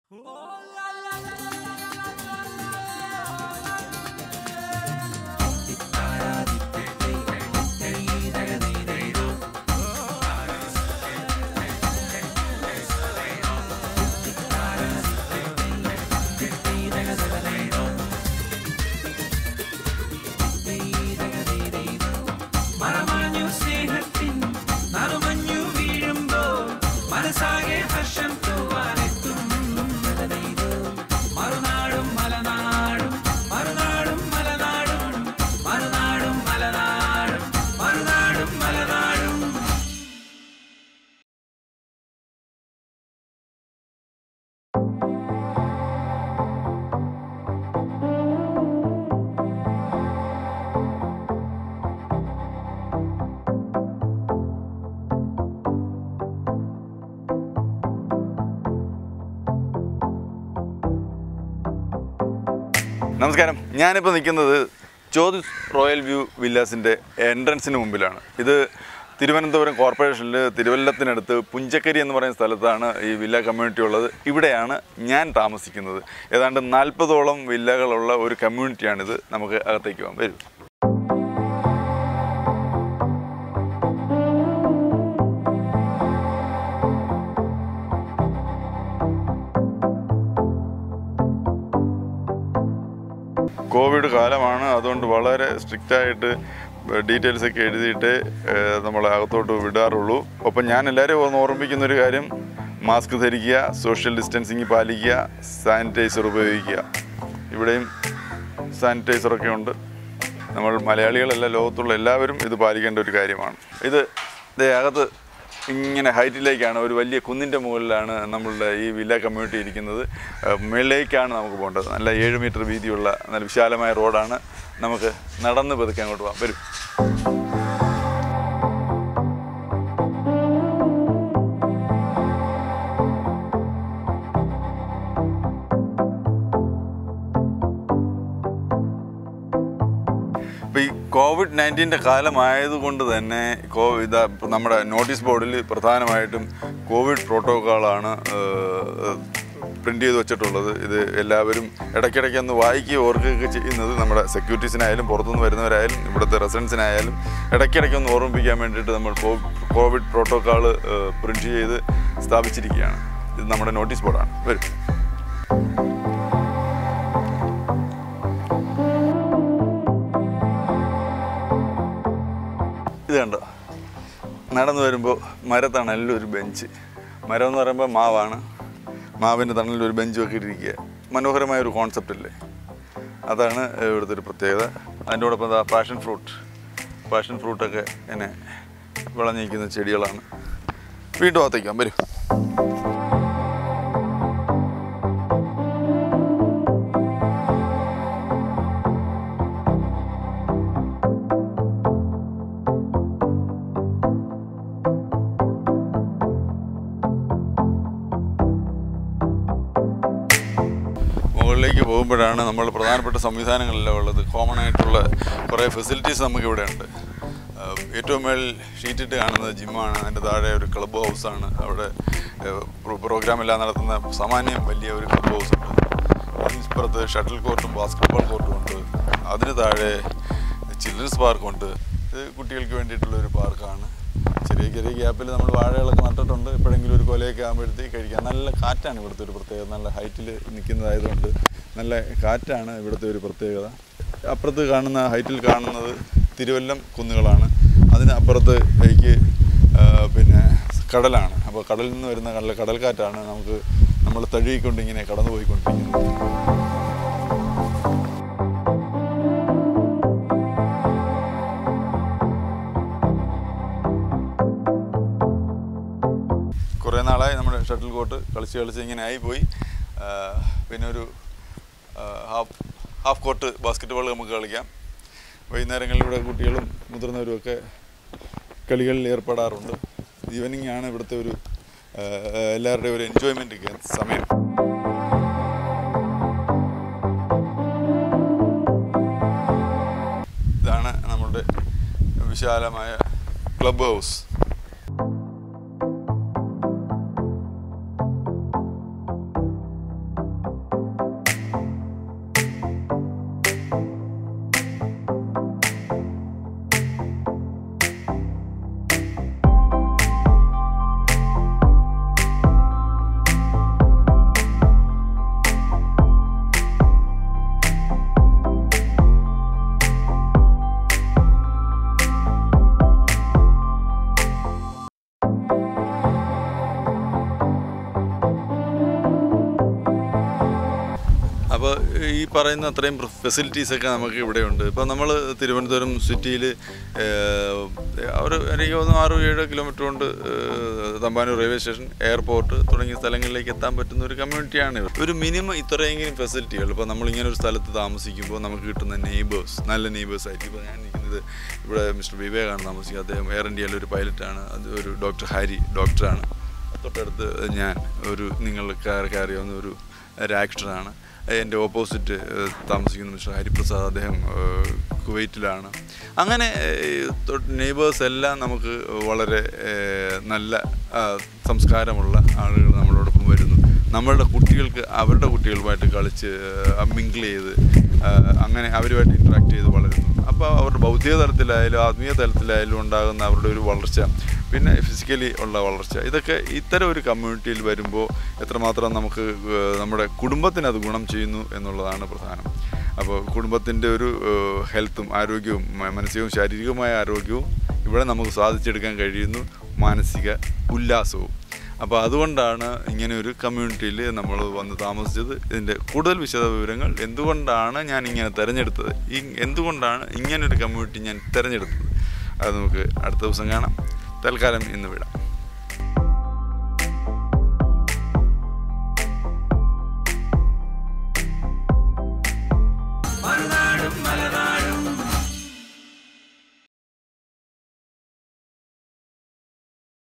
Marunadum, malanadum, Marunadum, malanadum, Marunadum, malanadum, Marunadum, malanadum. നമസ്കാരം. ഞാനിപ്പോൾ നിൽക്കുന്നത് ജ്യോതിസ് റോയൽ വ്യൂ വില്ലാസിൻ്റെ എൻട്രൻസിന് മുമ്പിലാണ്. ഇത് തിരുവനന്തപുരം കോർപ്പറേഷനിൽ തിരുവല്ലത്തിനടുത്ത് പുഞ്ചക്കരി എന്ന് പറയുന്ന സ്ഥലത്താണ് ഈ വില്ല കമ്മ്യൂണിറ്റി ഉള്ളത്. ഇവിടെയാണ് ഞാൻ താമസിക്കുന്നത്. ഏതാണ്ട് 40ഓളം വില്ലകളുള്ള ഒരു കമ്മ്യൂണിറ്റിയാണിത്. നമുക്ക് അകത്തേക്ക് പോകാം, വരും. കോവിഡ് കാലമാണ്, അതുകൊണ്ട് വളരെ സ്ട്രിക്റ്റായിട്ട് ഡീറ്റെയിൽസൊക്കെ എഴുതിയിട്ട് നമ്മളെ അകത്തോട്ട് വിടാറുള്ളൂ. ഒപ്പം ഞാൻ എല്ലാവരെയും ഒന്ന് ഓർമ്മിക്കുന്നൊരു കാര്യം, മാസ്ക് ധരിക്കുക, സോഷ്യൽ ഡിസ്റ്റൻസിങ് പാലിക്കുക, സാനിറ്റൈസർ ഉപയോഗിക്കുക. ഇവിടെയും സാനിറ്റൈസറൊക്കെ ഉണ്ട്. നമ്മൾ മലയാളികളല്ല, ലോകത്തുള്ള എല്ലാവരും ഇത് പാലിക്കേണ്ട ഒരു കാര്യമാണ്. ഇത് അകത്ത് ഇങ്ങനെ ഹൈറ്റിലേക്കാണ്, ഒരു വലിയ കുന്നിൻ്റെ മുകളിലാണ് നമ്മളുടെ ഈ വില്ല കമ്മ്യൂണിറ്റി ഇരിക്കുന്നത്. മുകളിലേക്കാണ് നമുക്ക് പോകേണ്ടത്. നല്ല 7 മീറ്റർ വീതിയുള്ള നല്ല വിശാലമായ റോഡാണ്. നമുക്ക് നടന്ന് പതുക്കെ അങ്ങോട്ട് പോകാം, വരും. ഇപ്പോൾ ഈ COVID-19 കാലമായതുകൊണ്ട് തന്നെ നമ്മുടെ നോട്ടീസ് ബോർഡിൽ പ്രധാനമായിട്ടും കോവിഡ് പ്രോട്ടോക്കോളാണ് പ്രിൻ്റ് ചെയ്ത് വെച്ചിട്ടുള്ളത്. ഇത് എല്ലാവരും ഇടയ്ക്കിടയ്ക്ക് ഒന്ന് വായിക്കുകയും ഓർക്കുകയൊക്കെ ചെയ്യുന്നത് നമ്മുടെ സെക്യൂരിറ്റീസിനായാലും പുറത്തുനിന്ന് വരുന്നവരായാലും ഇവിടുത്തെ റെസിഡൻസിനായാലും ഇടയ്ക്കിടയ്ക്ക് ഒന്ന് ഓർമ്മിപ്പിക്കാൻ വേണ്ടിയിട്ട് നമ്മൾ കോവിഡ് പ്രോട്ടോക്കോൾ പ്രിൻ്റ് ചെയ്ത് സ്ഥാപിച്ചിരിക്കുകയാണ്. ഇത് നമ്മുടെ നോട്ടീസ് ബോർഡാണ്, വരും. ഇത് കണ്ടോ, നടന്നു വരുമ്പോൾ മരത്തണലിലൊരു ബെഞ്ച്. മരം എന്ന് പറയുമ്പോൾ മാവാണ്. മാവിൻ്റെ തണലിലൊരു ബെഞ്ച് ഒക്കെ ഇട്ടിരിക്കുക. മനോഹരമായൊരു കോൺസെപ്റ്റ് അല്ലേ? അതാണ് ഇവിടുത്തെ ഒരു പ്രത്യേകത. അതിൻ്റെ കൂടെ എന്താ, പാഷൻ ഫ്രൂട്ടൊക്കെ ഇങ്ങനെ വിളഞ്ഞിരിക്കുന്ന ചെടികളാണ്. വീണ്ടും അകത്തേക്കാം, വരും. മുകളിലേക്ക് പോകുമ്പോഴാണ് നമ്മൾ പ്രധാനപ്പെട്ട സംവിധാനങ്ങളെല്ലാം ഉള്ളത്. കോമൺ ആയിട്ടുള്ള കുറേ ഫെസിലിറ്റീസ് നമുക്കിവിടെ ഉണ്ട്. ഏറ്റവും മേളിൽ ഷീറ്റിട്ട് കാണുന്നത് ജിമ്മാണ്. അതിൻ്റെ താഴെ ഒരു ക്ലബ് ഹൗസാണ്. അവിടെ പ്രോഗ്രാമെല്ലാം നടത്തുന്ന സാമാന്യം വലിയ ഒരു ക്ലബ് ഹൗസുണ്ട്. അതിനിപ്പുറത്ത് ഷട്ടിൽ കോർട്ടും ബാസ്കറ്റ്ബോൾ കോർട്ടും ഉണ്ട്. അതിന് താഴെ ചിൽഡ്രൻസ് പാർക്കുണ്ട്. ഇത് കുട്ടികൾക്ക് വേണ്ടിയിട്ടുള്ളൊരു പാർക്കാണ്. ചെറിയ ചെറിയ ഗ്യാപ്പിൽ നമ്മൾ വാഴകളൊക്കെ നട്ടിട്ടുണ്ട്. എപ്പോഴെങ്കിലും ഒരു കൊലയൊക്കെ ആകുമ്പോഴത്തേക്ക് കഴിക്കാം. നല്ല കാറ്റാണ് ഇവിടുത്തെ ഒരു പ്രത്യേകത. നല്ല ഹൈറ്റിൽ നിൽക്കുന്നതായതുകൊണ്ട് നല്ല കാറ്റാണ് ഇവിടുത്തെ ഒരു പ്രത്യേകത. അപ്പുറത്ത് കാണുന്ന ഹൈറ്റിൽ കാണുന്നത് തിരുവല്ലം കുന്നുകളാണ്. അതിനപ്പുറത്തേക്ക് പിന്നെ കടലാണ്. അപ്പോൾ കടലിൽ നിന്ന് വരുന്ന നല്ല കടൽക്കാറ്റാണ് നമ്മൾ തഴുകിക്കൊണ്ട് ഇങ്ങനെ കടന്നു പോയിക്കൊണ്ടിരിക്കുന്നത്. കുറേ നാളായി നമ്മുടെ ഷട്ടിൽ കോർട്ട് കളിച്ച് ഇങ്ങനെ ആയിപ്പോയി. പിന്നെ ഒരു ഹാഫ് കോർട്ട് ബാസ്കറ്റ്ബോൾ നമുക്ക് കളിക്കാം. വൈകുന്നേരങ്ങളിലൂടെ കുട്ടികളും മുതിർന്നവരും ഒക്കെ കളികളിൽ ഏർപ്പെടാറുണ്ട്. ഈവനിങ് ആണ് ഇവിടുത്തെ ഒരു എല്ലാവരുടെയും ഒരു എൻജോയ്മെൻറ്റ് സമയം. ഇതാണ് നമ്മുടെ വിശാലമായ ക്ലബ് ഹൗസ്. അപ്പോൾ ഈ പറയുന്ന അത്രയും ഫെസിലിറ്റീസൊക്കെ നമുക്ക് ഇവിടെയുണ്ട്. ഇപ്പോൾ നമ്മൾ തിരുവനന്തപുരം സിറ്റിയിൽ എനിക്ക് തോന്നുന്നു 6-7 കിലോമീറ്റർ കൊണ്ട് തമ്പാനൂർ റെയിൽവേ സ്റ്റേഷൻ, എയർപോർട്ട് തുടങ്ങിയ സ്ഥലങ്ങളിലേക്ക് എത്താൻ പറ്റുന്ന ഒരു കമ്മ്യൂണിറ്റിയാണ്. ഒരു മിനിമം ഇത്രയെങ്കിലും ഫെസിലിറ്റികൾ. ഇപ്പോൾ നമ്മളിങ്ങനെ ഒരു സ്ഥലത്ത് താമസിക്കുമ്പോൾ നമുക്ക് കിട്ടുന്ന നെയ്ബേഴ്സ് നല്ല നെയ്ബേഴ്സ് ആയിരിക്കും. ഇപ്പോൾ ഞാൻ നിൽക്കുന്നത് ഇവിടെ മിസ്റ്റർ വിവേകാണ് താമസിക്കുക. അദ്ദേഹം എയർ ഇന്ത്യയിലെ ഒരു പൈലറ്റാണ്. അത് ഒരു ഡോക്ടർ ഹാരി ഡോക്ടറാണ്. തൊട്ടടുത്ത് ഞാൻ നിങ്ങൾ അറിയാവുന്ന ഒരു ആക്ടറാണ്. എൻ്റെ ഓപ്പോസിറ്റ് താമസിക്കുന്ന മിസ്റ്റർ ഹരിപ്രസാദ്, അദ്ദേഹം കുവൈറ്റിലാണ്. അങ്ങനെ നെയ്ബേഴ്സ് എല്ലാം നമുക്ക് വളരെ നല്ല സംസ്കാരമുള്ള ആളുകൾ നമ്മളോടൊപ്പം വരുന്നു. നമ്മളുടെ കുട്ടികൾക്ക് അവരുടെ കുട്ടികളുമായിട്ട് കളിച്ച് മിങ്കിൾ ചെയ്ത് അങ്ങനെ അവരുമായിട്ട് ഇൻട്രാക്ട് ചെയ്ത് വളരുന്നു. അപ്പോൾ അവരുടെ ഭൗതിക തലത്തിലായാലും ആത്മീയ തലത്തിലായാലും ഉണ്ടാകുന്ന അവരുടെ ഒരു വളർച്ച, പിന്നെ ഫിസിക്കലി ഉള്ള വളർച്ച, ഇതൊക്കെ ഇത്തരം ഒരു കമ്മ്യൂണിറ്റിയിൽ വരുമ്പോൾ എത്രമാത്രം നമുക്ക് നമ്മുടെ കുടുംബത്തിന് അത് ഗുണം ചെയ്യുന്നു എന്നുള്ളതാണ് പ്രധാനം. അപ്പോൾ കുടുംബത്തിൻ്റെ ഒരു ഹെൽത്തും ആരോഗ്യവും മാനസികവും ശാരീരികമായ ആരോഗ്യവും ഇവിടെ നമുക്ക് സാധിച്ചെടുക്കാൻ കഴിയുന്നു, മാനസിക ഉല്ലാസവും. അപ്പോൾ അതുകൊണ്ടാണ് ഇങ്ങനെ ഒരു കമ്മ്യൂണിറ്റിയിൽ നമ്മൾ വന്ന് താമസിച്ചത്. ഇതിൻ്റെ കൂടുതൽ വിശദ വിവരങ്ങൾ, എന്തുകൊണ്ടാണ് ഞാൻ ഇങ്ങനെ തിരഞ്ഞെടുത്തത്, എന്തുകൊണ്ടാണ് ഇങ്ങനൊരു കമ്മ്യൂണിറ്റി ഞാൻ തിരഞ്ഞെടുത്തത്, അത് നമുക്ക് അടുത്ത ദിവസം കാണാം. തൽക്കാലം ഇന്ന് വിടാം.